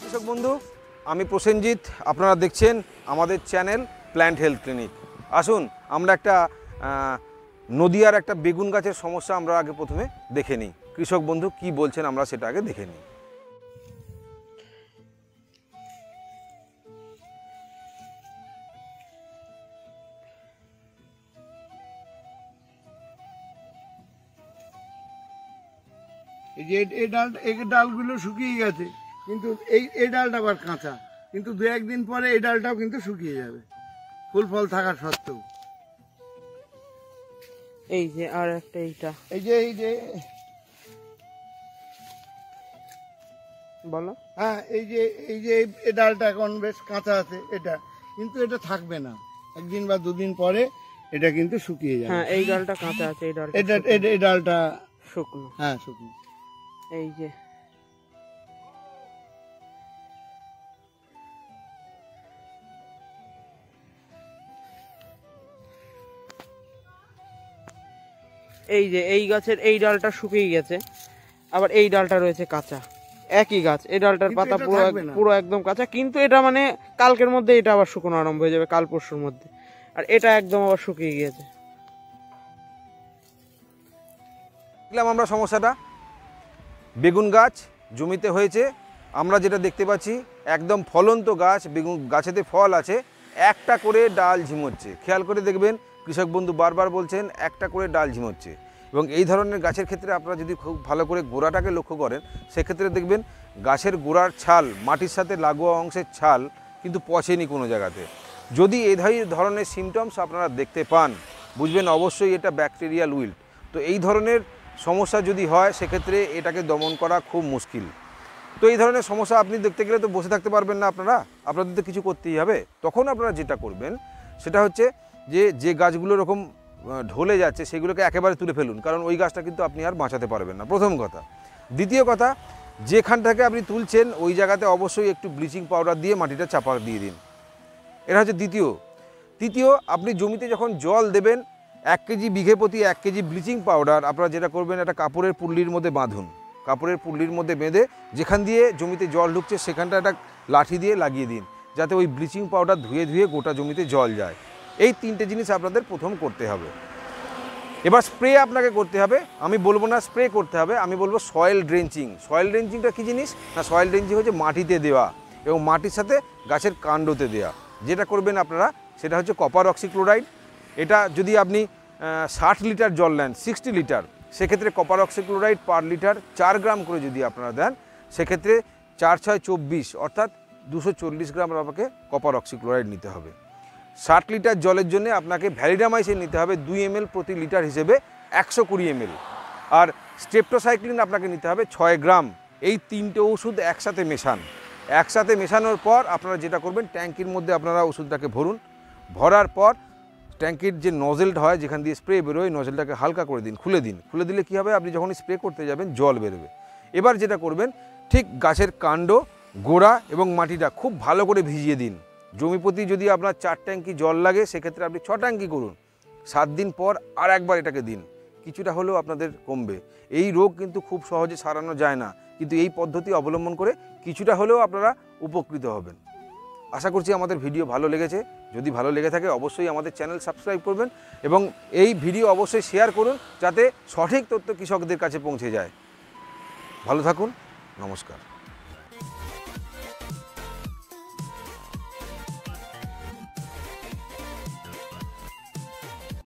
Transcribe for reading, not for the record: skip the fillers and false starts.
কৃষক বন্ধু, আমি প্রসেনজিৎ। আপনারা দেখছেন আমাদের চ্যানেল প্ল্যান্ট হেলথ ক্লিনিক। আসুন আমরা একটা নদিয়ার একটা বেগুন গাছের সমস্যা আমরা আগে প্রথমে দেখে নিই। কৃষক বন্ধু কি বলছেন আমরা সেটা আগে দেখে নিই। এই ডালগুলো শুকিয়ে গেছে, কিন্তু এই ডালটা আবার কাঁচা, কিন্তু দু একদিন পরে এই ডালটাও কিন্তু শুকিয়ে যাবে ফুল ফল থাকা সত্ত্বেও। এই যে আর একটা এইটা এই যে বলো। হ্যাঁ, এই যে এই ডালটা এখন বেশ কাঁচা আছে, এটা কিন্তু এটা থাকবে না, একদিন বা দুদিন পরে এটা কিন্তু শুকিয়ে যাবে। হ্যাঁ, এই ডালটা কাঁচা আছে, এই ডালটা এই ডালটা শুকনো। হ্যাঁ শুকনো। এই যে এই গাছের এই ডালটা শুকিয়ে গেছে, আবার এই ডালটা রয়েছে কাঁচা। একই গাছ, এই ডালটার পাতা পুরো একদম কাঁচা, কিন্তু এটা মানে কালকের মধ্যে এটা আবার শুকনো আরম্ভ হয়ে যাবে, কাল পরশুর মধ্যে। আর এটা একদম আবার শুকিয়ে গিয়েছে। দেখলাম আমরা সমস্যাটা, বেগুন গাছ জমিতে হয়েছে। আমরা যেটা দেখতে পাচ্ছি একদম ফলন্ত গাছ, বেগুন গাছেতে ফল আছে, একটা করে ডাল ঝিমোচ্ছে। খেয়াল করে দেখবেন, কৃষক বন্ধু বারবার বলছেন একটা করে ডাল ঝিমোচ্ছে। এবং এই ধরনের গাছের ক্ষেত্রে আপনারা যদি খুব ভালো করে গোড়াটাকে লক্ষ্য করেন, সেক্ষেত্রে দেখবেন গাছের গোড়ার ছাল, মাটির সাথে লাগোয়া অংশের ছাল কিন্তু পচেনি কোনো জায়গাতে। যদি এই ধরনের সিমটমস আপনারা দেখতে পান, বুঝবেন অবশ্যই এটা ব্যাকটেরিয়াল উইল্ট। তো এই ধরনের সমস্যা যদি হয়, সেক্ষেত্রে এটাকে দমন করা খুব মুশকিল। তো এই ধরনের সমস্যা আপনি দেখতে গেলে তো বসে থাকতে পারবেন না, আপনাদের তো কিছু করতেই হবে। তখন আপনারা যেটা করবেন সেটা হচ্ছে যে গাছগুলো এরকম ঢলে যাচ্ছে সেগুলোকে একেবারে তুলে ফেলুন, কারণ ওই গাছটা কিন্তু আপনি আর বাঁচাতে পারবেন না, প্রথম কথা। দ্বিতীয় কথা, যেখান থেকে আপনি তুলছেন ওই জায়গাতে অবশ্যই একটু ব্লিচিং পাউডার দিয়ে মাটিটা চাপা দিয়ে দিন। এটা হচ্ছে তৃতীয়, আপনি জমিতে যখন জল দেবেন 1 কেজি বিঘে প্রতি 1 কেজি ব্লিচিং পাউডার আপনারা যেটা করবেন, একটা কাপড়ের পুল্লির মধ্যে বাঁধুন। কাপড়ের পুল্লির মধ্যে বেঁধে যেখান দিয়ে জমিতে জল ঢুকছে সেখানটা একটা লাঠি দিয়ে লাগিয়ে দিন, যাতে ওই ব্লিচিং পাউডার ধুয়ে গোটা জমিতে জল যায়। এই 3টে জিনিস আপনাদের প্রথম করতে হবে। এবার স্প্রে আপনাকে করতে হবে। আমি বলবো না স্প্রে করতে হবে, আমি বলবো সয়েল ড্রেঞ্চিং। সয়েল ড্রেঞ্চিংটা কী জিনিস না, সয়েল ড্রেঞ্চিং হচ্ছে মাটিতে দেওয়া এবং মাটির সাথে গাছের কাণ্ডতে দেওয়া। যেটা করবেন আপনারা সেটা হচ্ছে কপার অক্সিক্লোরাইড। এটা যদি আপনি 60 লিটার জল নেন, 60 লিটার, সেক্ষেত্রে copper oxychloride per litre 4 gram করে যদি আপনারা দেন, সেক্ষেত্রে 4 6 24 অর্থাৎ 240 গ্রাম আপনাকে কপার অক্সিক্লোরাইড নিতে হবে। 60 লিটার জলের জন্য আপনাকে ভ্যালিডামাইসিন নিতে হবে 2 ml প্রতি লিটার হিসেবে 120 ml। আর স্ট্রেপ্টোসাইক্লিন আপনাকে নিতে হবে 6 গ্রাম। এই 3টে ওষুধ একসাথে মেশান। একসাথে মেশানোর পর আপনারা যেটা করবেন, ট্যাঙ্কির মধ্যে আপনারা ওষুধটাকে ভরুন। ভরার পর ট্যাঙ্কির যে নজেলটা হয়, যেখান দিয়ে স্প্রে বেরোয়, নজেলটাকে হালকা করে দিন, খুলে দিলে কী হবে, আপনি যখন স্প্রে করতে যাবেন জল বেরোবে। এবার যেটা করবেন, ঠিক গাছের কাণ্ড, গোড়া এবং মাটিটা খুব ভালো করে ভিজিয়ে দিন। জমি প্রতি যদি আপনার 4 ট্যাঙ্কি জল লাগে, সেক্ষেত্রে আপনি 6 ট্যাঙ্কি করুন। 7 দিন পর আর একবার এটাকে দিন, কিছুটা হলেও আপনাদের কমবে। এই রোগ কিন্তু খুব সহজে সারানো যায় না, কিন্তু এই পদ্ধতি অবলম্বন করে কিছুটা হলেও আপনারা উপকৃত হবেন। আশা করছি আমাদের ভিডিও ভালো লেগেছে। যদি ভালো লেগে থাকে অবশ্যই আমাদের চ্যানেল সাবস্ক্রাইব করবেন এবং এই ভিডিও অবশ্যই শেয়ার করুন, যাতে সঠিক তথ্য কৃষকদের কাছে পৌঁছে যায়। ভালো থাকুন, নমস্কার।